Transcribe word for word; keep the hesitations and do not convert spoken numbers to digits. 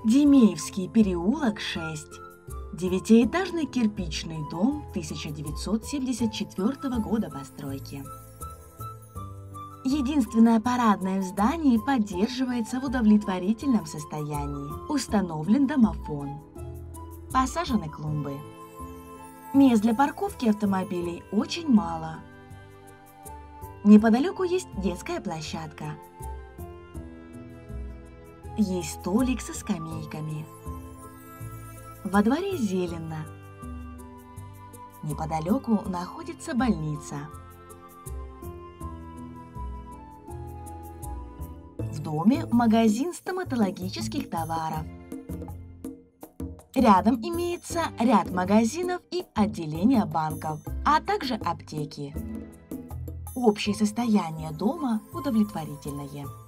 Демеевский переулок, шесть. Девятиэтажный кирпичный дом тысяча девятьсот семьдесят четвёртого года постройки. Единственное парадное в здании поддерживается в удовлетворительном состоянии. Установлен домофон. Посажены клумбы. Мест для парковки автомобилей очень мало. Неподалеку есть детская площадка. Есть столик со скамейками. Во дворе зелено. Неподалеку находится больница. В доме магазин стоматологических товаров. Рядом имеется ряд магазинов и отделения банков, а также аптеки. Общее состояние дома удовлетворительное.